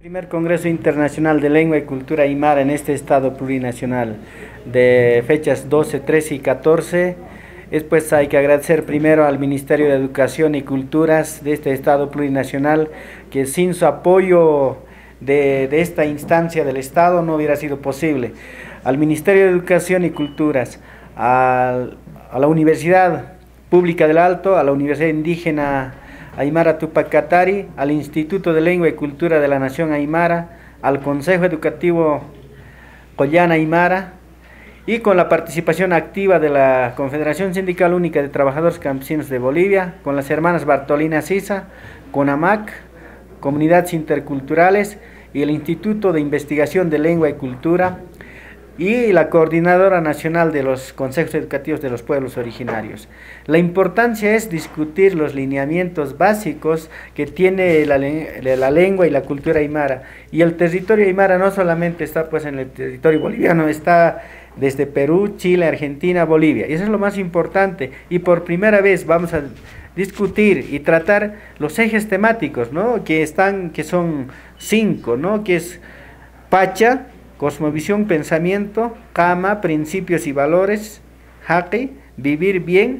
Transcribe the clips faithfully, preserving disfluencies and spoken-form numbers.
Primer Congreso Internacional de Lengua y Cultura Aymara en este Estado plurinacional de fechas doce, trece y catorce. Después hay que agradecer primero al Ministerio de Educación y Culturas de este Estado plurinacional, que sin su apoyo de, de esta instancia del Estado no hubiera sido posible. Al Ministerio de Educación y Culturas, a, a la Universidad Pública del Alto, a la Universidad Indígena Aymara Tupac Katari, al Instituto de Lengua y Cultura de la Nación Aymara, al Consejo Educativo Collana Aymara, y con la participación activa de la Confederación Sindical Única de Trabajadores Campesinos de Bolivia, con las hermanas Bartolina Sisa, CONAMAC, Comunidades Interculturales y el Instituto de Investigación de Lengua y Cultura, y la Coordinadora Nacional de los Consejos Educativos de los Pueblos Originarios. La importancia es discutir los lineamientos básicos que tiene la, la lengua y la cultura aymara, y el territorio aymara no solamente está pues en el territorio boliviano, está desde Perú, Chile, Argentina, Bolivia, y eso es lo más importante, y por primera vez vamos a discutir y tratar los ejes temáticos, ¿no?, que están, que son cinco, ¿no?, que es Pacha, cosmovisión, pensamiento; Kama, principios y valores; Haki, vivir bien;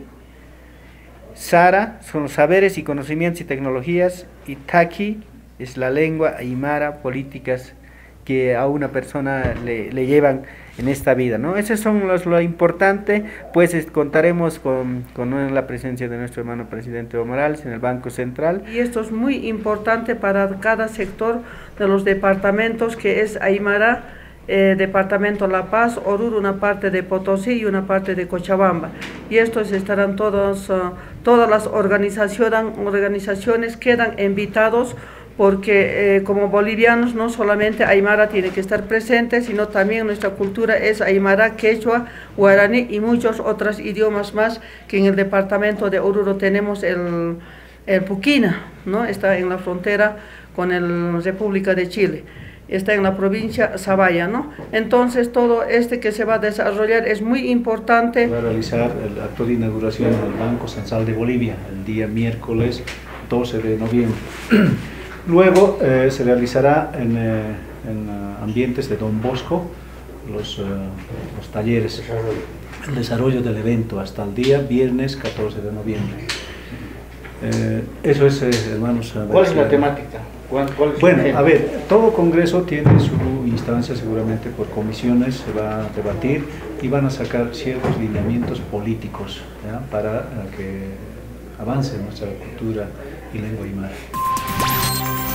Sara, son los saberes y conocimientos y tecnologías; y Taki, es la lengua aymara, políticas que a una persona le, le llevan en esta vida, ¿no? Esos son los, lo importante, pues es, contaremos con, con la presencia de nuestro hermano presidente Evo Morales en el Banco Central. Y esto es muy importante para cada sector de los departamentos, que es Aymara, Eh, departamento La Paz, Oruro, una parte de Potosí y una parte de Cochabamba, y estos estarán todos, uh, todas las organizaciones, organizaciones quedan invitados, porque eh, como bolivianos no solamente Aymara tiene que estar presente, sino también nuestra cultura es Aymara, Quechua, Guaraní y muchos otros idiomas más, que en el departamento de Oruro tenemos el, el Puquina, ¿no?, está en la frontera con la República de Chile, está en la provincia Zabaya, ¿no? Entonces todo este que se va a desarrollar es muy importante. Va a realizar el acto de inauguración del Banco Central de Bolivia el día miércoles doce de noviembre. Luego eh, se realizará en, eh, en uh, ambientes de Don Bosco los, uh, los talleres, el desarrollo del evento hasta el día viernes catorce de noviembre. Eh, eso es, eh, hermanos. ¿Cuál es la temática? ¿Cuál, cuál es bueno, a ver, todo congreso tiene su instancia, seguramente por comisiones se va a debatir y van a sacar ciertos lineamientos políticos, ¿ya?, para que avance nuestra cultura y lengua aymara.